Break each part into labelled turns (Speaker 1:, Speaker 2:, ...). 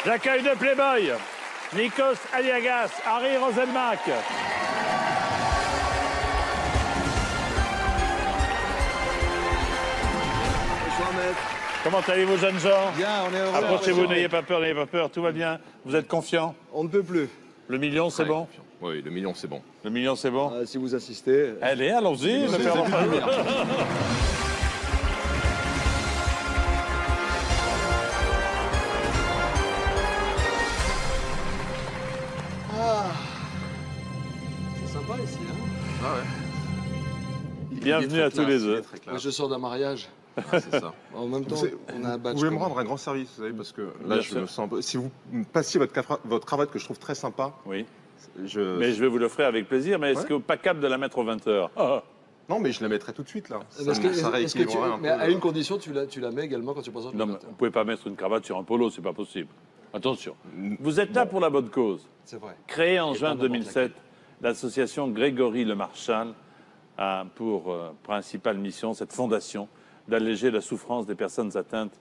Speaker 1: J'accueille de Playboy, Nikos Aliagas, Harry Roselmack.
Speaker 2: Bonsoir, maître.
Speaker 1: Comment allez-vous, jeunes gens?
Speaker 2: Bien, on est heureux.
Speaker 1: Approchez-vous, n'ayez pas peur, tout va bien. Vous êtes confiants?
Speaker 2: On ne peut plus.
Speaker 1: Le million, c'est bon?
Speaker 3: Oui, le million, c'est bon.
Speaker 1: Le million, c'est bon?
Speaker 2: Si vous assistez.
Speaker 1: Allez, allons-y, me faire enfin bien.
Speaker 2: C'est sympa ici, hein.
Speaker 3: Ah ouais.
Speaker 1: Bienvenue à tous les deux.
Speaker 2: Moi, je sors d'un mariage.
Speaker 3: C'est ça.
Speaker 2: En même temps, on a un badge.
Speaker 3: Vous pouvez me
Speaker 2: commun.
Speaker 3: rendre un grand service, vous savez, parce que
Speaker 1: Bien
Speaker 3: là, je
Speaker 1: sûr.
Speaker 3: me sens un peu... Si vous me passiez votre cravate, que je trouve très sympa,
Speaker 1: Oui,
Speaker 3: je...
Speaker 1: mais je vais vous l'offrir avec plaisir, mais est-ce
Speaker 3: Ouais.
Speaker 1: que pas capable de la mettre aux 20h?
Speaker 3: Non, mais je la mettrai tout de suite, là.
Speaker 2: Est-ce que,
Speaker 3: Ça
Speaker 2: est-ce que tu...
Speaker 3: rééquilibrerait un
Speaker 2: Mais
Speaker 3: peu
Speaker 2: à
Speaker 3: le-
Speaker 2: une condition, tu la mets également quand tu présentes
Speaker 1: Non,
Speaker 2: le
Speaker 1: mais
Speaker 2: matin.
Speaker 1: vous pouvez pas mettre une cravate sur un polo, c'est pas possible. Attention. Vous êtes là pour la bonne cause.
Speaker 2: C'est vrai.
Speaker 1: Créée en
Speaker 2: Et
Speaker 1: juin
Speaker 2: pas n'importe
Speaker 1: 2007, l'association Grégory Le Marchal a pour principale mission, cette fondation, d'alléger la souffrance des personnes atteintes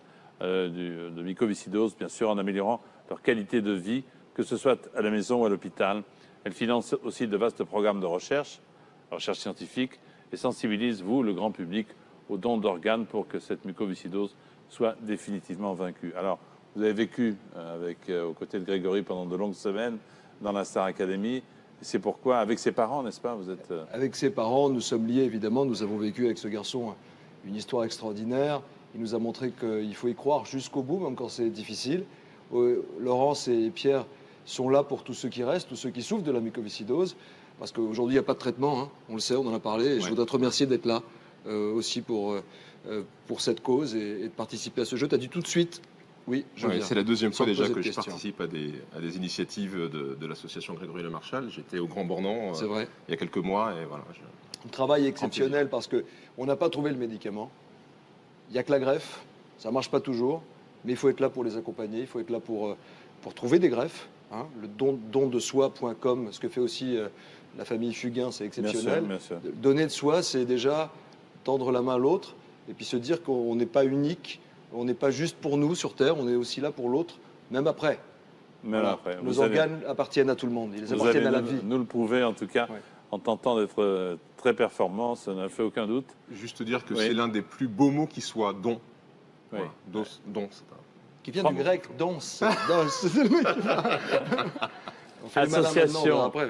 Speaker 1: de mucoviscidose, bien sûr, en améliorant leur qualité de vie, que ce soit à la maison ou à l'hôpital. Elle finance aussi de vastes programmes de recherche scientifique, et sensibilise, vous, le grand public, aux dons d'organes pour que cette mucoviscidose soit définitivement vaincue. Alors, vous avez vécu aux côtés de Grégory pendant de longues semaines dans la Star Academy. C'est pourquoi, avec ses parents, n'est-ce pas, vous êtes...
Speaker 2: Avec ses parents, nous sommes liés, évidemment. Nous avons vécu avec ce garçon une histoire extraordinaire. Il nous a montré qu'il faut y croire jusqu'au bout, même quand c'est difficile. Laurence et Pierre sont là pour tous ceux qui restent, tous ceux qui souffrent de la mucoviscidose. Parce qu'aujourd'hui, il n'y a pas de traitement, hein. On le sait, on en a parlé. Et je voudrais te remercier d'être là aussi pour cette cause et de participer à ce jeu. Tu as dit tout de suite, oui, je
Speaker 3: Ouais,
Speaker 2: viens.
Speaker 3: c'est la deuxième fois
Speaker 2: Sans
Speaker 3: déjà
Speaker 2: poser
Speaker 3: que
Speaker 2: de
Speaker 3: je
Speaker 2: questions.
Speaker 3: participe à des initiatives de l'association Grégory Le Marchal. J'étais au Grand Bornand
Speaker 2: C'est vrai.
Speaker 3: il y a quelques mois, et voilà.
Speaker 2: Un travail exceptionnel parce qu'on n'a pas trouvé le médicament. Il n'y a que la greffe. Ça ne marche pas toujours. Mais il faut être là pour les accompagner. Il faut être là pour trouver des greffes. Hein. Le dondesoi.com, ce que fait aussi la famille Fugain, c'est exceptionnel.
Speaker 1: Bien sûr.
Speaker 2: Donner de soi, c'est déjà tendre la main à l'autre et puis se dire qu'on n'est pas unique. On n'est pas juste pour nous sur Terre. On est aussi là pour l'autre, même après.
Speaker 1: Même
Speaker 2: Voilà.
Speaker 1: après.
Speaker 2: Nos
Speaker 1: Vous allez-
Speaker 2: organes appartiennent à tout le monde. Ils
Speaker 1: vous
Speaker 2: appartiennent
Speaker 1: allez
Speaker 2: à la vie.
Speaker 1: nous le prouver, en tout cas,
Speaker 2: Ouais.
Speaker 1: en tentant d'être très performant, ça n'a fait aucun doute.
Speaker 3: Juste dire que
Speaker 1: Oui.
Speaker 3: c'est l'un des plus beaux mots qui soit don.
Speaker 1: Oui.
Speaker 3: Voilà. Don, c'est un...
Speaker 2: Qui vient
Speaker 1: Bravo.
Speaker 2: du grec danse. Danse. C'est le mec qui parle. On fait le malin maintenant, on verra après.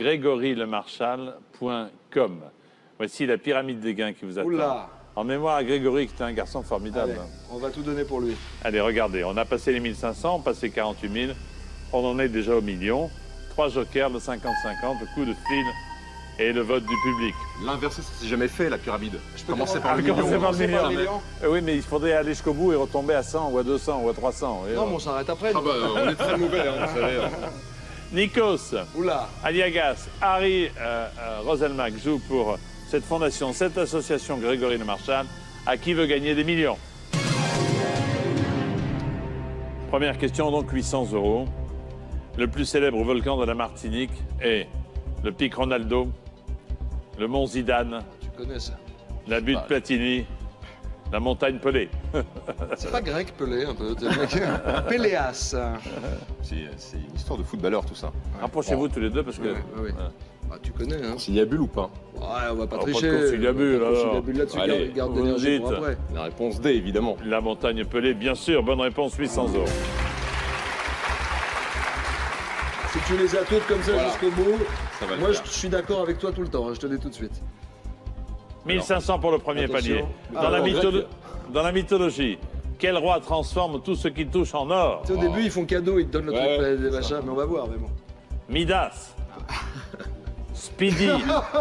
Speaker 1: GrégoryLeMarchal.com. Voici la pyramide des gains qui vous attend.
Speaker 2: Oula.
Speaker 1: En mémoire à Grégory, qui était un garçon formidable.
Speaker 2: Allez, on va tout donner pour lui.
Speaker 1: Allez, regardez, on a passé les 1500, on a passé 48 000, on en est déjà au million. 3 jokers, le 50-50, le coup de fil et le vote du public.
Speaker 3: L'inversé, ça s'est jamais fait, la pyramide.
Speaker 2: Je peux
Speaker 3: Commencez
Speaker 2: commencer-
Speaker 3: par le
Speaker 1: commencer
Speaker 3: million.
Speaker 1: par le million.
Speaker 2: Par le million.
Speaker 1: Oui, mais il faudrait aller jusqu'au bout et retomber à 100 ou à 200 ou à 300. Et
Speaker 2: Non, mais on s'arrête après.
Speaker 3: Ah bah, on est très mauvais, hein, vous savez.
Speaker 1: Nikos
Speaker 2: Oula.
Speaker 1: Aliagas, Harry Roselmack joue pour cette fondation, cette association Grégory Le Marchal, à qui veut gagner des millions. Première question, donc 800 €. Le plus célèbre volcan de la Martinique est le pic Ronaldo, le mont Zidane,
Speaker 2: Tu connais ça.
Speaker 1: la butte Platini, la montagne Pelé.
Speaker 2: C'est pas grec, Pelé, un peu. Péléas.
Speaker 3: C'est une histoire de footballeur, tout ça.
Speaker 1: Rapprochez-vous tous les deux parce que...
Speaker 2: Ouais, ouais. Ah, tu connais, hein.
Speaker 3: S'il y a bulle ou pas?
Speaker 2: Ouais, on va pas
Speaker 1: pas de
Speaker 2: tricher.
Speaker 1: conciliabule,
Speaker 2: On va pas de
Speaker 1: alors.
Speaker 2: conciliabule là-dessus.
Speaker 3: Allez,
Speaker 2: Garde
Speaker 1: vous
Speaker 2: l'énergie
Speaker 1: dites.
Speaker 2: pour après.
Speaker 3: La réponse D, évidemment.
Speaker 1: La montagne Pelé, bien sûr. Bonne réponse, 800 €.
Speaker 2: Si tu les as toutes comme ça
Speaker 3: Voilà.
Speaker 2: jusqu'au bout,
Speaker 3: Ça va le
Speaker 2: moi je
Speaker 3: faire.
Speaker 2: suis d'accord avec toi tout le temps, hein, je te le dis tout de suite.
Speaker 1: 1500 pour le premier
Speaker 2: Attention.
Speaker 1: palier.
Speaker 2: Ah, alors,
Speaker 1: Dans la mythologie, quel roi transforme tout ce qu'il touche en or?
Speaker 2: Tu sais, au début, ils font cadeau, ils te donnent le
Speaker 3: Ouais,
Speaker 2: truc, des
Speaker 3: c'est
Speaker 2: machins, mais on va voir, mais bon.
Speaker 1: Midas, Speedy,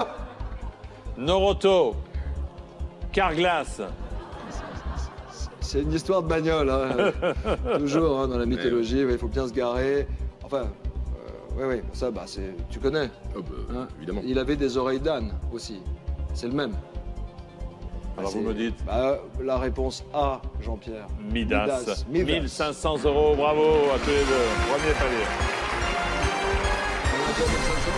Speaker 1: Noroto, Carglass.
Speaker 2: C'est une histoire de bagnole, hein. Toujours hein, dans la mythologie, il faut bien se garer. Enfin, ouais, ça, bah, tu connais.
Speaker 3: Oh, bah,
Speaker 2: Hein.
Speaker 3: évidemment.
Speaker 2: Il avait des oreilles d'âne aussi, c'est le même.
Speaker 1: Alors vous
Speaker 2: C'est-
Speaker 1: me dites
Speaker 2: bah, la réponse A, Jean-Pierre.
Speaker 1: Midas.
Speaker 2: Midas.
Speaker 1: 1500 €, bravo à tous les deux. Premier palier.
Speaker 2: On a déjà 1500.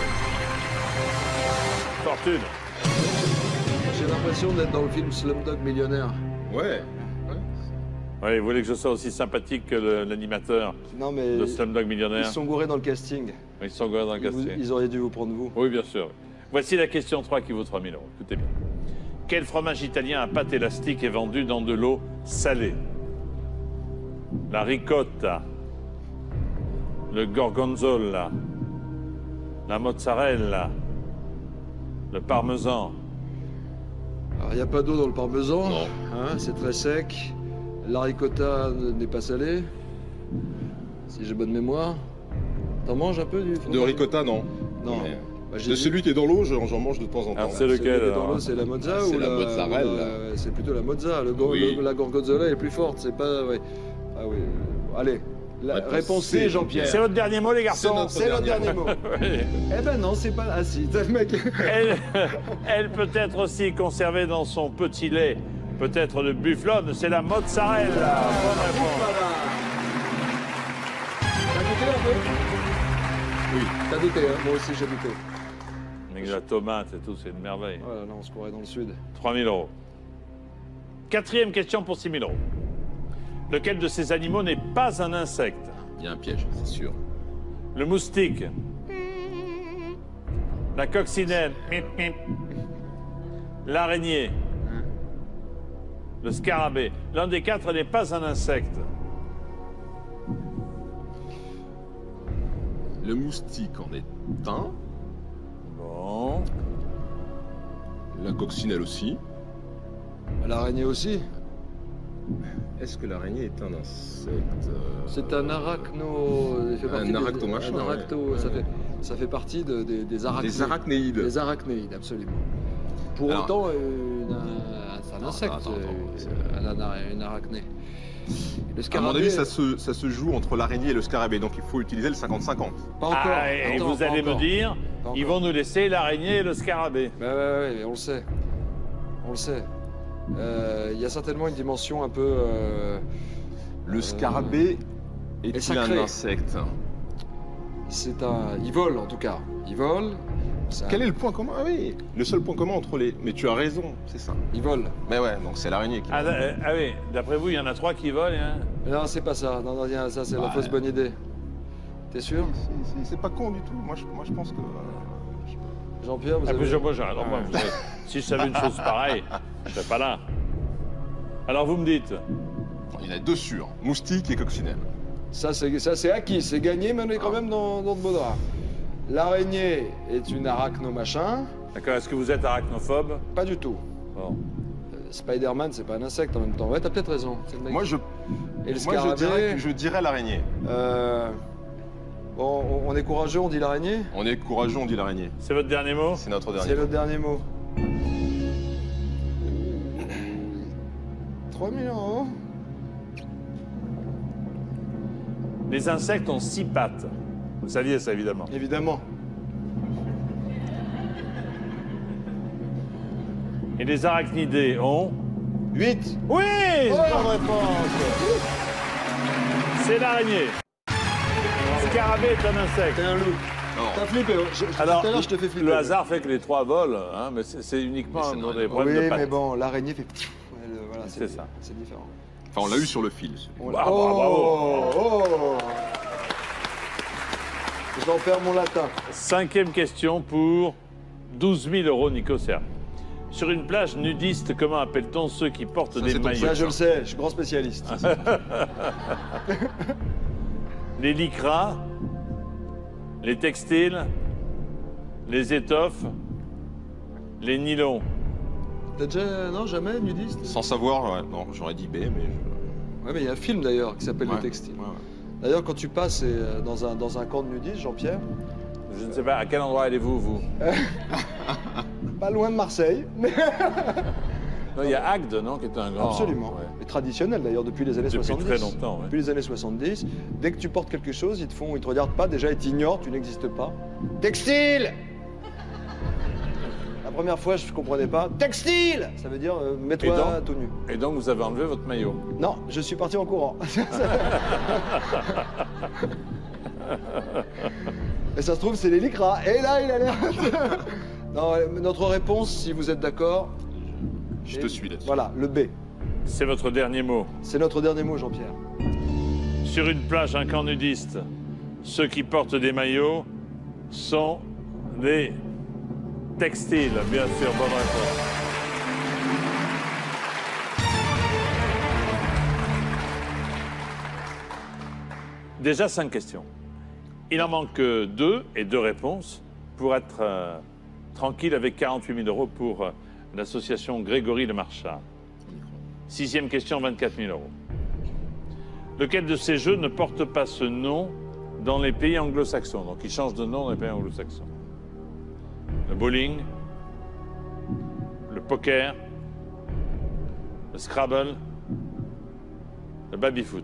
Speaker 1: Fortune.
Speaker 2: J'ai l'impression d'être dans le film Slumdog Millionnaire.
Speaker 3: Ouais.
Speaker 1: Oui, vous voulez que je sois aussi sympathique que l'animateur
Speaker 2: Non, mais
Speaker 1: de Slumdog
Speaker 2: ils
Speaker 1: Millionnaire?
Speaker 2: sont gourés dans le casting.
Speaker 1: Ils sont gourés dans le casting.
Speaker 2: Ils auraient dû vous prendre vous.
Speaker 1: Oui, bien sûr. Voici la question 3 qui vaut 3 000 €. Écoutez bien. Quel fromage italien à pâte élastique est vendu dans de l'eau salée? La ricotta, le gorgonzola, la mozzarella, le parmesan.
Speaker 2: Alors, il n'y a pas d'eau dans le parmesan.
Speaker 3: Non.
Speaker 2: Hein, c'est très sec. La ricotta n'est pas salée. Si j'ai bonne mémoire. T'en manges un peu du fromage?
Speaker 3: De ricotta, non.
Speaker 2: Non.
Speaker 3: Mais
Speaker 2: Bah, j'ai
Speaker 3: de
Speaker 2: dit-
Speaker 3: celui qui est dans l'eau, j'en mange de temps en temps.
Speaker 1: Alors, c'est
Speaker 2: Celui
Speaker 1: lequel
Speaker 2: qui est dans
Speaker 1: alors
Speaker 2: l'eau, c'est la mozza
Speaker 3: C'est
Speaker 2: ou
Speaker 3: la mozzarella.
Speaker 2: C'est plutôt la mozza.
Speaker 3: Oui.
Speaker 2: La gorgonzola est plus forte. C'est pas. Ouais. Ah oui. Allez.
Speaker 3: Réponse
Speaker 2: Réponse
Speaker 3: C,
Speaker 2: C, Jean-Pierre.
Speaker 1: C'est votre dernier mot, les garçons?
Speaker 2: C'est notre dernier mot.
Speaker 1: Oui.
Speaker 2: Eh ben non, c'est pas. Ah si, t'as le mec.
Speaker 1: Elle peut être aussi conservée dans son petit lait. Peut-être le bufflone, c'est la mozzarella. Bonne réponse.
Speaker 2: Voilà. T'as goûté un peu?
Speaker 3: Oui.
Speaker 2: T'as douté, hein? Moi aussi j'ai douté.
Speaker 1: Avec la tomate et tout, c'est une merveille.
Speaker 2: Voilà, là on se courait dans le sud.
Speaker 1: 3 000 €. Quatrième question pour 6 000 €. Lequel de ces animaux n'est pas un insecte?
Speaker 3: Il y a un piège, c'est sûr.
Speaker 1: Le moustique, la coccinelle, l'araignée, le scarabée. L'un des quatre n'est pas un insecte.
Speaker 3: Le moustique en est un.
Speaker 1: Bon.
Speaker 3: La coccinelle aussi.
Speaker 2: L'araignée aussi.
Speaker 3: Est-ce que l'araignée est un insecte
Speaker 2: C'est un arachno. Il fait partie des-
Speaker 3: arachno-machin,
Speaker 2: un arachno,
Speaker 3: ouais.
Speaker 2: ça fait partie des arachnides.
Speaker 3: Des arachnéides.
Speaker 2: Des arachnéides, absolument. Pour
Speaker 3: Alors-
Speaker 2: autant, c'est un
Speaker 3: Attends,
Speaker 2: insecte, une arachnée. Le
Speaker 3: À mon
Speaker 2: scarabée.
Speaker 3: avis, ça se joue entre l'araignée et le scarabée, donc il faut utiliser le 50-50.
Speaker 2: Pas encore.
Speaker 1: Ah, et
Speaker 2: Attends,
Speaker 1: vous
Speaker 2: pas
Speaker 1: allez me
Speaker 2: encore.
Speaker 1: dire,
Speaker 2: Pas
Speaker 1: ils
Speaker 2: encore.
Speaker 1: vont nous laisser l'araignée et le scarabée.
Speaker 2: Ouais, on le sait. On le sait. Il y a certainement une dimension un peu.
Speaker 3: Le scarabée est-il
Speaker 2: sacré.
Speaker 3: un insecte?
Speaker 2: C'est un. Il vole en tout cas. Il vole. c'est un-
Speaker 3: Quel est le point commun? Ah oui, le seul point commun entre les... Mais tu as raison, c'est ça.
Speaker 2: Il vole.
Speaker 3: Mais ouais, donc c'est l'araignée qui...
Speaker 1: Ah, oui, d'après vous, il y en a 3 qui volent. Hein?
Speaker 2: Mais non, c'est pas ça. Non, ça c'est la
Speaker 3: Ouais.
Speaker 2: fausse bonne idée. T'es sûr?
Speaker 3: C'est pas con du tout. Moi, je pense que...
Speaker 2: Jean-Pierre, vous
Speaker 1: Ah,
Speaker 2: avez.
Speaker 1: moi, j'ai rien. Non, moi, vous savez, si je savais une chose pareille, je serais pas là. Alors vous me dites,
Speaker 3: Il y en a deux sûrs, moustique et coccinelle.
Speaker 2: Ça c'est acquis, c'est gagné, mais on est quand même dans de beaux draps. L'araignée est une arachno-machin.
Speaker 1: d'accord, est-ce que vous êtes arachnophobe?
Speaker 2: Pas du tout.
Speaker 1: Bon.
Speaker 2: Spider-Man, c'est pas un insecte en même temps. Ouais, t'as peut-être raison. c'est le mec.
Speaker 3: Moi, je
Speaker 2: Et le scarabée.
Speaker 3: dirais l'araignée.
Speaker 2: Bon, on est courageux, on dit l'araignée.
Speaker 3: On est courageux, on dit l'araignée.
Speaker 1: C'est votre dernier mot?
Speaker 3: C'est notre
Speaker 2: C'est
Speaker 3: dernier.
Speaker 2: le dernier mot. 3 000 €.
Speaker 1: Les insectes ont 6 pattes. Vous saviez ça, évidemment.
Speaker 2: Évidemment.
Speaker 1: Et les arachnidés ont...
Speaker 2: 8.
Speaker 1: Oui,
Speaker 2: Oh
Speaker 1: bonne réponse. C'est l'araignée. Le scarabée est un insecte.
Speaker 2: T'es un loup.
Speaker 3: Non.
Speaker 2: T'as flippé.
Speaker 1: Alors,
Speaker 2: tout à l'heure, je te fais flipper.
Speaker 1: le hasard fait que les 3 volent, hein, mais c'est uniquement
Speaker 3: Mais c'est
Speaker 1: dans
Speaker 3: normal.
Speaker 1: des problèmes
Speaker 2: Oui,
Speaker 1: de pattes.
Speaker 2: mais bon, l'araignée fait. Voilà,
Speaker 1: C'est ça.
Speaker 2: C'est différent.
Speaker 3: Enfin, on l'a eu sur le fil.
Speaker 1: Ah, bravo.
Speaker 2: Oh. J'en perds mon latin.
Speaker 1: 5e question pour 12 000 €, Nico Serre. Sur une plage nudiste, comment appelle-t-on ceux qui portent
Speaker 3: Ça,
Speaker 1: des
Speaker 3: c'est ton
Speaker 1: maillots?
Speaker 2: Ça, je le sais, je suis grand spécialiste.
Speaker 1: Les lycras, les textiles, les étoffes, les nylons.
Speaker 2: T'as déjà. Non, jamais, nudiste?
Speaker 3: Sans savoir, ouais, non, j'aurais dit B, mais...
Speaker 2: Ouais, mais il y a un film d'ailleurs qui s'appelle
Speaker 3: Ouais.
Speaker 2: Le Textile.
Speaker 3: Ouais, ouais.
Speaker 2: D'ailleurs, quand tu passes dans un camp de nudistes, Jean-Pierre,
Speaker 1: Je ne sais pas, à quel endroit allez-vous, vous?
Speaker 2: pas loin de Marseille, mais
Speaker 1: Non, il y a Agde, non, qui est un grand...
Speaker 2: absolument.
Speaker 1: Ouais.
Speaker 2: Et traditionnel d'ailleurs depuis les années
Speaker 1: Depuis
Speaker 2: 70.
Speaker 1: très longtemps, ouais.
Speaker 2: Depuis les années 70, dès que tu portes quelque chose, ils te regardent pas, déjà ils t'ignorent, tu n'existes pas. Textile. La première fois, je comprenais pas. Textile. Ça veut dire
Speaker 1: Et
Speaker 2: mets-toi
Speaker 1: donc
Speaker 2: tout nu.
Speaker 1: Et donc, vous avez enlevé votre maillot.
Speaker 2: Non, je suis parti en courant. Et ça se trouve, c'est les lycras. Et là, il a l'air. Non, notre réponse, si vous êtes d'accord.
Speaker 3: Je te suis là-dessus.
Speaker 2: Voilà, le B.
Speaker 1: C'est votre dernier mot.
Speaker 2: C'est notre dernier mot, Jean-Pierre.
Speaker 1: Sur une plage, un camp nudiste, ceux qui portent des maillots sont des textiles, bien sûr, bonne réponse. Déjà 5 questions. Il en manque 2 et 2 réponses pour être tranquille avec 48 000 euros pour l'association Grégory Le Marchal. 6e question, 24 000 euros. Lequel de ces jeux ne porte pas ce nom dans les pays anglo-saxons? Donc il change de nom dans les pays anglo-saxons. Le bowling, le poker, le Scrabble, le baby-foot.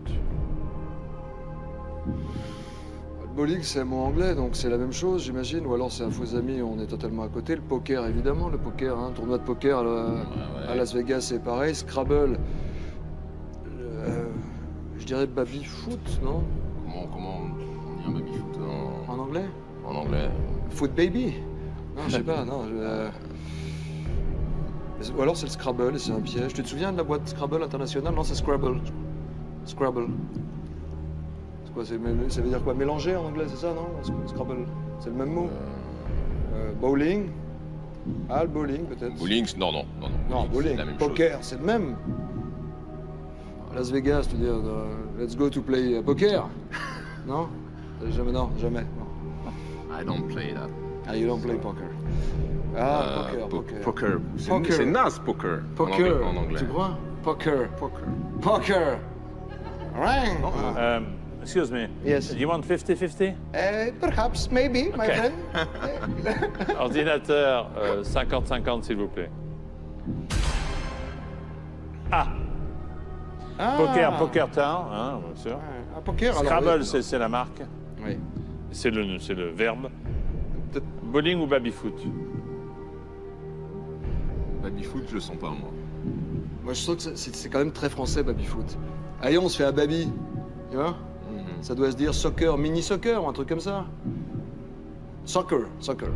Speaker 2: Le bowling, c'est un mot anglais, donc c'est la même chose, j'imagine. Ou alors c'est un faux ami, on est totalement à côté. Le poker, évidemment, le poker, hein, tournoi de poker à Las Vegas, c'est pareil. Scrabble, je dirais baby-foot, non?
Speaker 3: Comment on dit un baby-foot
Speaker 2: En anglais?
Speaker 3: en anglais?
Speaker 2: Foot baby? Non, je sais pas, non. Ou alors c'est le Scrabble et c'est un piège. Tu te souviens de la boîte Scrabble internationale? Non, c'est Scrabble. Scrabble. C'est quoi, ça veut dire quoi? Mélanger en anglais, c'est ça, non? Scrabble. C'est le même mot? Bowling? Ah, le bowling, peut-être.
Speaker 3: Bowling, non.
Speaker 2: Non, bowling.
Speaker 3: c'est la même
Speaker 2: Poker, c'est le même. Las Vegas, tu veux dire, let's go to play poker? Non? Jamais, non, jamais. Non.
Speaker 3: chose. I don't play that.
Speaker 2: Ah, you don't play poker. Ah, poker.
Speaker 3: Poker.
Speaker 2: Poker.
Speaker 3: C'est naze, poker.
Speaker 2: Poker.
Speaker 3: En anglais.
Speaker 2: Tu crois? Poker.
Speaker 3: Poker.
Speaker 2: Poker. Ring.
Speaker 1: Excuse me.
Speaker 2: Yes.
Speaker 1: You want 50-50?
Speaker 2: Perhaps, maybe, my friend.
Speaker 1: Ordinateur, 50-50, s'il vous plaît. Ah, Poker Town, hein, bien sûr.
Speaker 2: Ah, poker, alors,
Speaker 1: Scrabble,
Speaker 2: oui.
Speaker 1: c'est la marque.
Speaker 2: Oui.
Speaker 1: C'est le verbe. Bowling ou baby-foot?
Speaker 3: Baby-foot, je le sens pas, moi.
Speaker 2: Moi, je sens que c'est quand même très français, baby-foot. Allez, on se fait un baby. Tu vois? Ça doit se dire soccer, mini-soccer, ou un truc comme ça. Soccer.
Speaker 3: Soccer,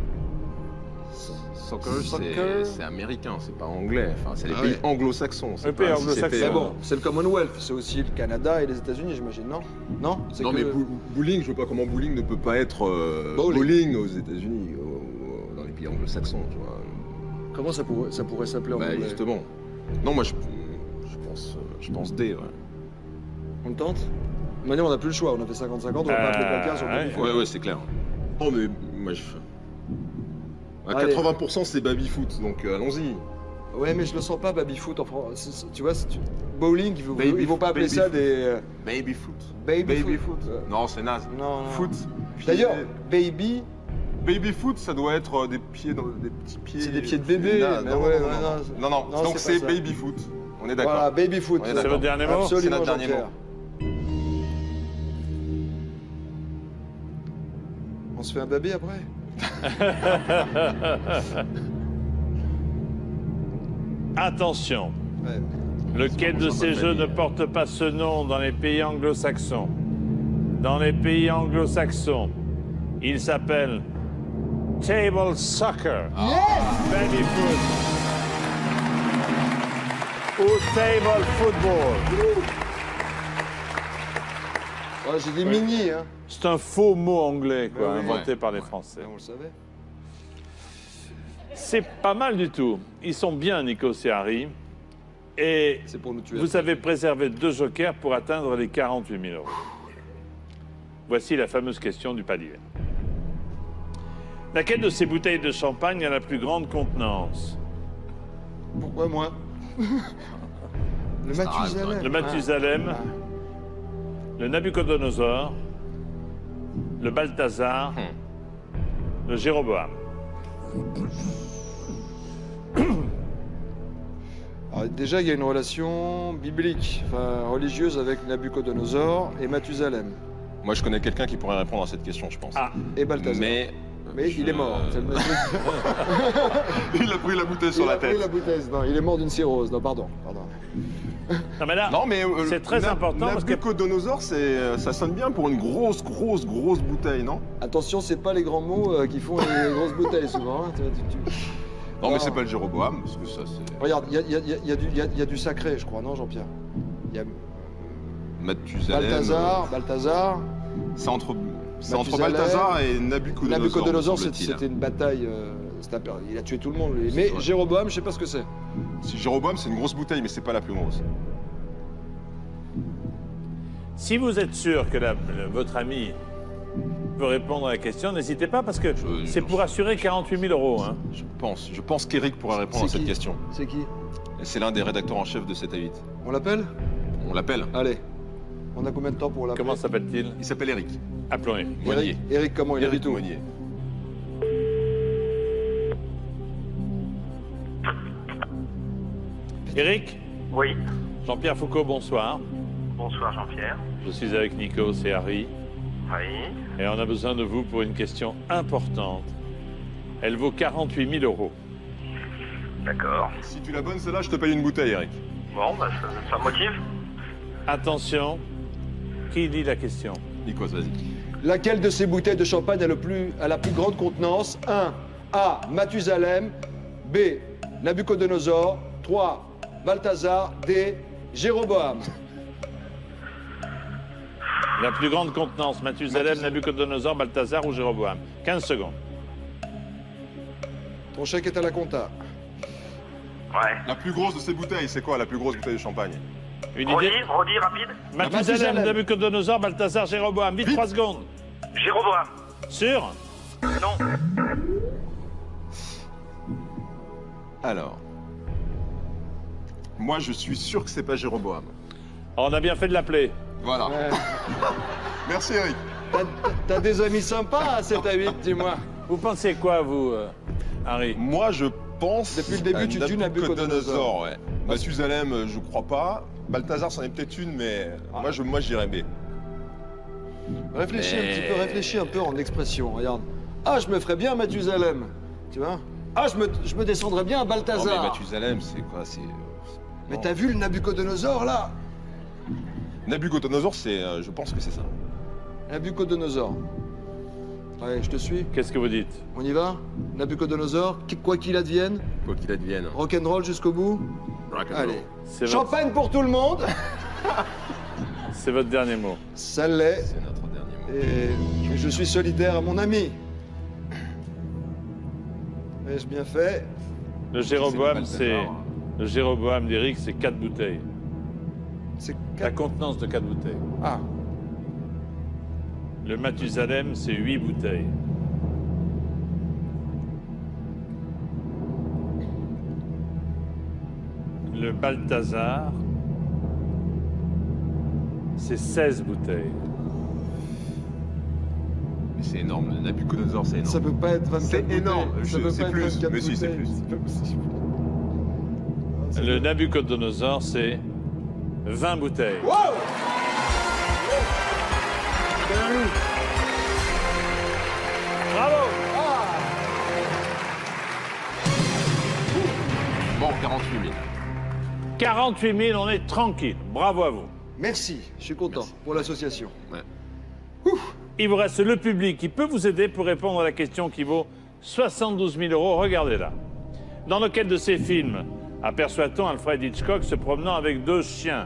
Speaker 2: Soccer.
Speaker 3: c'est américain, c'est pas anglais. Enfin, c'est les
Speaker 2: Ah
Speaker 3: pays
Speaker 2: ouais.
Speaker 3: anglo-saxons. c'est
Speaker 1: Les pays
Speaker 3: pas-
Speaker 1: anglo-saxons.
Speaker 3: c'était,
Speaker 2: Mais bon, c'est le Commonwealth, c'est aussi le Canada et les États-Unis, j'imagine, non? Non? C'est
Speaker 3: Non,
Speaker 2: que-
Speaker 3: mais bowling, je vois pas comment bowling ne peut pas être bowling aux États-Unis, dans les pays anglo-saxons, tu vois.
Speaker 2: Comment ça pourrait s'appeler en
Speaker 3: Bah,
Speaker 2: anglais?
Speaker 3: justement. Non, moi, je pense D, ouais.
Speaker 2: On tente? Maintenant, on n'a plus le choix, on a fait 50-50, on va pas appeler quelqu'un sur le
Speaker 1: ouais.
Speaker 2: baby-foot.
Speaker 3: Ouais, c'est clair. Oh, mais moi, à
Speaker 2: Allez.
Speaker 3: 80%, c'est baby-foot, donc allons-y.
Speaker 2: Ouais, mais je le sens pas, baby-foot en France. Tu vois, bowling, ils
Speaker 3: Baby-
Speaker 2: vont pas appeler ça
Speaker 3: baby-foot.
Speaker 2: des...
Speaker 3: Baby-foot.
Speaker 2: Baby-foot.
Speaker 3: Non, c'est naze.
Speaker 2: Non.
Speaker 3: Foot.
Speaker 2: D'ailleurs, baby,
Speaker 3: Baby-foot, ça doit être des pieds, des petits pieds.
Speaker 2: c'est des pieds de bébé.
Speaker 3: naze.
Speaker 2: mais
Speaker 3: Non,
Speaker 2: ouais,
Speaker 3: non,
Speaker 2: ouais,
Speaker 3: non, non.
Speaker 2: non,
Speaker 3: Donc
Speaker 2: c'est
Speaker 3: c'est
Speaker 2: pas ça.
Speaker 3: baby-foot. On est d'accord.
Speaker 2: Voilà, baby-foot.
Speaker 3: On est
Speaker 1: C'est
Speaker 3: d'accord.
Speaker 1: votre dernier mot?
Speaker 2: Absolument,
Speaker 3: C'est notre dernier
Speaker 2: Jean-Pierre. On se fait un baby après?
Speaker 1: Attention,
Speaker 2: Ouais.
Speaker 1: lequel de ces jeux ne porte pas ce nom dans les pays anglo-saxons? Dans les pays anglo-saxons, il s'appelle Table Soccer. Baby-foot. Ou Table Football.
Speaker 2: Ouais, j'ai dit mini, hein.
Speaker 1: C'est un faux mot anglais, quoi,
Speaker 2: Ouais, oui.
Speaker 1: inventé par les Français.
Speaker 2: On le savait.
Speaker 1: C'est pas mal du tout. Ils sont bien, Nikos et Harry. Et
Speaker 2: C'est pour nous tuer.
Speaker 1: vous avez préservé 2 jokers pour atteindre les 48 000 euros. Voici la fameuse question du palier. Laquelle de ces bouteilles de champagne a la plus grande contenance?
Speaker 2: Pourquoi moi? Le Mathusalem.
Speaker 1: Le Mathusalem,
Speaker 2: Ah.
Speaker 1: le Nabucodonosor, le Balthazar, le Jéroboam.
Speaker 2: Alors, déjà, il y a une relation biblique, enfin religieuse avec Nabucodonosor et Mathusalem.
Speaker 3: Moi, je connais quelqu'un qui pourrait répondre à cette question, je pense.
Speaker 1: Ah,
Speaker 2: Et Balthazar. Mais il est mort. C'est le mec-
Speaker 3: Il a pris la bouteille sur
Speaker 2: il
Speaker 3: la
Speaker 2: a pris
Speaker 3: tête.
Speaker 2: la bouteille. Non, il est mort d'une cirrhose. Non, pardon.
Speaker 1: non mais là,
Speaker 3: Non, mais
Speaker 1: c'est très important parce que
Speaker 3: Nabucodonosor, ça sonne bien pour une grosse bouteille, non?
Speaker 2: Attention, c'est pas les grands mots qui font les grosses bouteilles souvent. Hein.
Speaker 3: Non, mais c'est pas le Jéroboam, parce que ça, c'est...
Speaker 2: Regarde, il y a du sacré, je crois, non, Jean-Pierre? Il y a
Speaker 3: Mathusalem...
Speaker 2: Balthazar.
Speaker 3: C'est entre
Speaker 2: Mathusalem,
Speaker 3: Balthazar et Nabucodonosor.
Speaker 2: Nabucodonosor,
Speaker 3: me semble-t-il.
Speaker 2: c'était une bataille. Il a tué tout le monde, lui. Mais Jéroboam, je sais pas ce que c'est.
Speaker 3: Si Jéroboam, c'est une grosse bouteille, mais c'est pas la plus grosse.
Speaker 1: Si vous êtes sûr que votre ami peut répondre à la question, n'hésitez pas parce que c'est pour assurer 48 000 euros. Hein.
Speaker 3: Je pense qu'Éric pourra répondre à cette question.
Speaker 2: C'est qui?
Speaker 3: C'est l'un des rédacteurs en chef de 7 à 8.
Speaker 2: On l'appelle?
Speaker 3: On l'appelle.
Speaker 2: Allez. On a combien de temps pour l'appeler?
Speaker 1: Comment s'appelle-t-il?
Speaker 3: Il s'appelle Éric.
Speaker 1: Appelons Éric.
Speaker 2: Éric, comment il
Speaker 3: Éric
Speaker 2: habite où?
Speaker 3: Monnier.
Speaker 1: Éric?
Speaker 4: Oui.
Speaker 1: Jean-Pierre Foucault, bonsoir.
Speaker 4: Bonsoir Jean-Pierre.
Speaker 1: Je suis avec Nikos et Harry.
Speaker 4: Oui.
Speaker 1: Et on a besoin de vous pour une question importante. Elle vaut 48 000 euros.
Speaker 4: D'accord.
Speaker 3: Si tu la bonnes, celle-là, je te paye une bouteille, Éric.
Speaker 4: Bon, bah, ça me motive.
Speaker 1: Attention, qui lit la question?
Speaker 3: Nikos, vas-y.
Speaker 2: Laquelle de ces bouteilles de champagne a la plus grande contenance? 1. A. Mathusalem. B. Nabucodonosor. 3. Balthazar. D. Jéroboam.
Speaker 1: La plus grande contenance, Mathusalem, Nabucodonosor, Balthazar ou Jéroboam? 15 secondes.
Speaker 2: Ton chèque est à la compta.
Speaker 4: Ouais.
Speaker 3: La plus grosse de ces bouteilles, c'est quoi la plus grosse bouteille de champagne?
Speaker 1: Une idée?
Speaker 4: Redis, rapide.
Speaker 1: Mathusalem, Nabucodonosor, Balthazar, Jéroboam. Vite, 3 secondes.
Speaker 4: Jéroboam.
Speaker 1: Sûr?
Speaker 4: Non.
Speaker 3: Alors... Moi, je suis sûr que c'est pas Jéroboam.
Speaker 1: On a bien fait de l'appeler.
Speaker 3: Voilà.
Speaker 2: Ouais.
Speaker 3: Merci, Éric.
Speaker 2: T'as des amis sympas à 7 à 8, dis-moi.
Speaker 1: Vous pensez quoi, vous, Harry?
Speaker 3: Moi, je pense...
Speaker 2: Depuis le début, tu dis Nabucodonosor.
Speaker 3: Ouais. Mathusalem, je crois pas. Balthazar, c'en est peut-être une, mais moi, je dirais B.
Speaker 2: Réfléchis un petit peu, réfléchis un peu en expression, regarde. Ah, je me ferais bien Mathusalem, tu vois. Ah, je me descendrais bien à
Speaker 3: Non, mais
Speaker 2: Balthazar.
Speaker 3: Mathusalem, c'est quoi?
Speaker 2: Mais t'as vu le Nabucodonosor, là?
Speaker 3: Nabucodonosor, je pense que c'est ça.
Speaker 2: Nabucodonosor. Ouais, je te suis.
Speaker 1: Qu'est-ce que vous dites?
Speaker 2: On y va? Nabucodonosor, quoi qu'il advienne,
Speaker 3: Quoi qu'il advienne.
Speaker 2: rock'n'roll jusqu'au bout.
Speaker 3: Rock'n'roll.
Speaker 2: Allez.
Speaker 1: C'est
Speaker 2: Champagne pour tout le monde.
Speaker 1: C'est votre dernier mot.
Speaker 2: Ça l'est.
Speaker 3: C'est notre dernier mot.
Speaker 2: Et je suis solidaire à mon ami. Ai-je bien fait?
Speaker 1: Le Jéroboam,
Speaker 3: C'est
Speaker 1: c'est...
Speaker 3: Balthazar.
Speaker 1: Le Jéroboam d'Éric, c'est 4 bouteilles.
Speaker 2: C'est
Speaker 1: La contenance de 4 bouteilles.
Speaker 2: Ah,
Speaker 1: Le Mathusalem, c'est 8 bouteilles. Le Balthazar, c'est 16 bouteilles.
Speaker 3: Mais c'est énorme, le Nabucodonosor, c'est énorme.
Speaker 2: ça peut pas être 24
Speaker 3: C'est
Speaker 2: bouteilles.
Speaker 3: énorme.
Speaker 2: Ça peut
Speaker 3: C'est
Speaker 2: pas être
Speaker 3: plus.
Speaker 2: 24
Speaker 3: Mais si, c'est
Speaker 2: bouteilles.
Speaker 3: plus.
Speaker 2: C'est pas possible.
Speaker 1: Le Nabucodonosor, c'est 20 bouteilles.
Speaker 2: Wow! Bien.
Speaker 1: Bravo!
Speaker 3: Bon, 48 000.
Speaker 1: 48 000, on est tranquille. Bravo à vous.
Speaker 2: Merci, je suis content pour l'association.
Speaker 3: Ouais.
Speaker 1: Il vous reste le public qui peut vous aider pour répondre à la question qui vaut 72 000 euros. Regardez-la. Dans lequel de ces films aperçoit-on Alfred Hitchcock se promenant avec 2 chiens?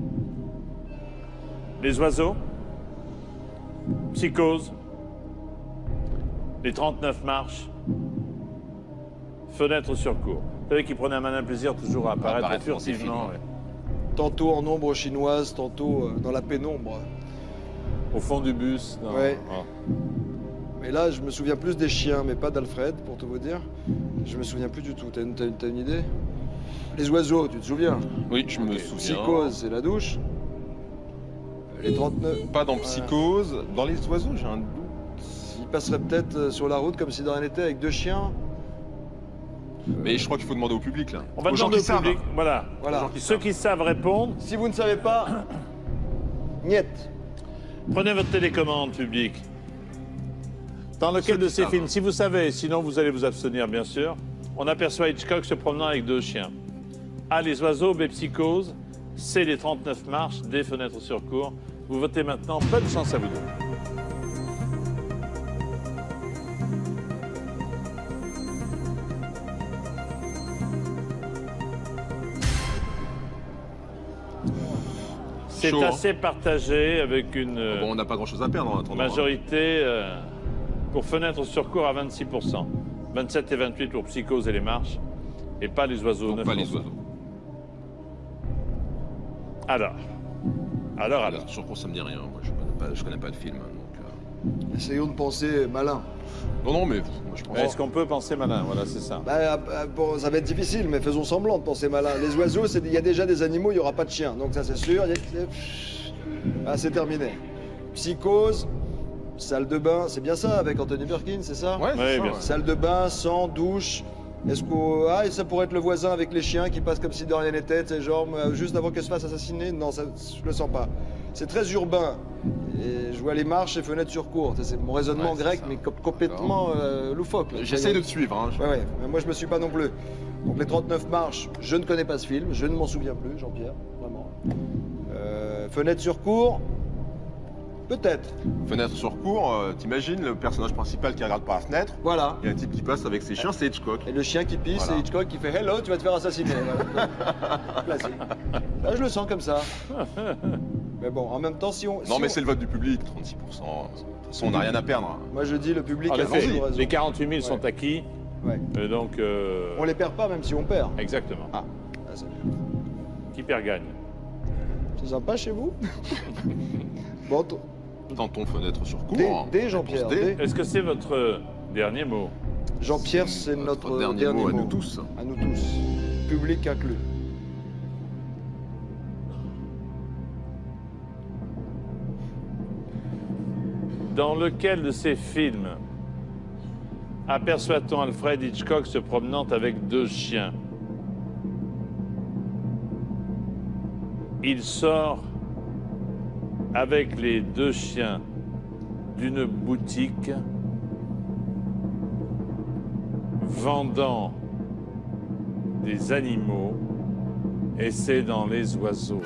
Speaker 1: Les oiseaux, Psychose, Les 39 marches, Fenêtre sur cour. Vous savez qu'il prenait un malin plaisir toujours à apparaître
Speaker 3: apparaître dans ses
Speaker 1: furtivement,
Speaker 3: films.
Speaker 2: Tantôt en ombre chinoise, tantôt dans la pénombre.
Speaker 1: au fond du bus. Non.
Speaker 2: Ouais.
Speaker 1: Oh.
Speaker 2: Mais là, je me souviens plus des chiens, mais pas d'Alfred, pour tout vous dire. Je me souviens plus du tout. T'as une idée? Les oiseaux, tu te souviens?
Speaker 3: Oui, je me
Speaker 2: Ok.
Speaker 3: souviens.
Speaker 2: Psychose, c'est la douche. Les 39.
Speaker 3: Pas dans Psychose. Dans les oiseaux, j'ai un doute.
Speaker 2: Il passerait peut-être sur la route comme si de rien n'était avec 2 chiens.
Speaker 3: Mais je crois qu'il faut demander au public, là.
Speaker 1: On va
Speaker 3: Aux gens
Speaker 1: demander
Speaker 3: qui
Speaker 1: au
Speaker 3: savent.
Speaker 1: public. Voilà.
Speaker 2: Voilà.
Speaker 1: Ceux qui savent répondre,
Speaker 2: Si vous ne savez pas, niet.
Speaker 1: prenez votre télécommande, public. Dans lequel de ces films, si vous savez, sinon vous allez vous abstenir, bien sûr, on aperçoit Hitchcock se promenant avec 2 chiens. A, les oiseaux, B, Psychose, C, les 39 marches, D, Fenêtre sur cour. Vous votez maintenant. Bonne chance à vous deux. C'est
Speaker 3: chaud, hein.
Speaker 1: assez partagé avec une
Speaker 3: Bon, on n'a pas grand-chose à perdre en attendant.
Speaker 1: majorité pour Fenêtre sur cour à 26%. 27 et 28 pour Psychose et les marches. Et pas les oiseaux.
Speaker 3: Donc
Speaker 1: 9%.
Speaker 3: pas les oiseaux.
Speaker 1: Alors.
Speaker 3: Sur cours, ça me dit rien. Moi, je connais pas le film.
Speaker 2: Essayons de penser malin.
Speaker 3: Non, mais moi, je pense.
Speaker 1: Est-ce qu'on peut penser malin? Voilà, c'est ça.
Speaker 2: Bon, ça va être difficile, mais faisons semblant de penser malin. Les oiseaux, il y a déjà des animaux, il n'y aura pas de chiens. Donc ça, c'est sûr. C'est terminé. Psychose, salle de bain, c'est bien ça, avec Anthony Perkins, c'est ça?
Speaker 3: Ouais,
Speaker 1: Ouais, bien
Speaker 3: ça.
Speaker 2: Salle de bain, sang, douche. Est-ce qu'au... Ah, et ça pourrait être le voisin avec les chiens qui passe comme si de rien n'était, c'est genre juste avant qu'elle se fasse assassiner? Non, ça, je le sens pas. C'est très urbain. Et je vois les marches et fenêtres sur cour. C'est mon raisonnement
Speaker 3: Ouais, c'est
Speaker 2: grec,
Speaker 3: ça.
Speaker 2: mais complètement loufoque. Là.
Speaker 3: J'essaie de te suivre. Hein.
Speaker 2: Ouais, mais moi je me suis pas non plus. Donc les 39 marches, je ne connais pas ce film, je ne m'en souviens plus, Jean-Pierre, vraiment. Fenêtre sur cour, peut-être.
Speaker 3: Fenêtre sur cour, t'imagines le personnage principal qui regarde par la fenêtre.
Speaker 2: Voilà.
Speaker 3: Il y a un type qui passe avec ses chiens, c'est Hitchcock.
Speaker 2: Et le chien qui pisse,
Speaker 3: Voilà.
Speaker 2: c'est Hitchcock qui fait « Hello, tu vas te faire assassiner ». Voilà. Classique. Là, je le sens comme ça. Mais bon, en même temps, si on...
Speaker 3: Non, mais c'est le vote du public, 36%. De toute façon, on n'a rien à perdre.
Speaker 2: Moi, je dis le public
Speaker 1: En
Speaker 2: a
Speaker 1: effet,
Speaker 2: toujours raison.
Speaker 1: les 48 000 sont acquis.
Speaker 2: Ouais.
Speaker 1: Donc.
Speaker 2: On les perd pas, même si on perd.
Speaker 1: Exactement.
Speaker 2: Ah, c'est
Speaker 1: Qui perd gagne.
Speaker 2: c'est sympa chez vous. Bon,
Speaker 3: Tentons fenêtre sur cour.
Speaker 2: D, Jean-Pierre.
Speaker 3: Réponse D.
Speaker 1: Est-ce que c'est votre dernier mot?
Speaker 2: Jean-Pierre, c'est notre
Speaker 3: dernier mot à nous tous.
Speaker 2: À nous tous. Public inclus.
Speaker 1: Dans lequel de ces films aperçoit-on Alfred Hitchcock se promenant avec deux chiens? Il sort avec les deux chiens d'une boutique vendant des animaux et c'est dans Les Oiseaux.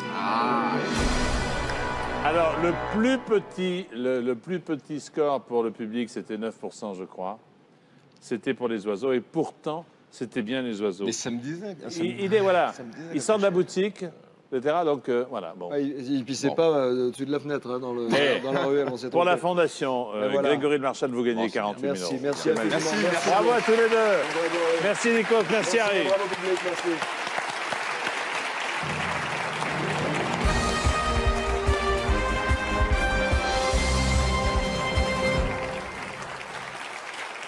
Speaker 1: Alors, le plus petit score pour le public, c'était 9%, je crois. C'était pour Les Oiseaux et pourtant, c'était bien Les Oiseaux.
Speaker 3: Mais ça me disait.
Speaker 1: Il est, voilà, il sort de la boutique, etc. Donc, voilà, bon.
Speaker 2: Ah, il pissait
Speaker 3: Bon.
Speaker 2: pas au-dessus de la fenêtre, hein, dans la ruelle, on s'est
Speaker 1: Pour la
Speaker 2: trompé.
Speaker 1: fondation,
Speaker 2: voilà.
Speaker 1: Grégory Le Marchal, vous gagnez
Speaker 3: Bon,
Speaker 1: 48 000 euros.
Speaker 2: Merci infiniment.
Speaker 3: Merci.
Speaker 1: Bravo à tous les deux. Merci Nico, merci Harry.
Speaker 2: Bravo public, merci.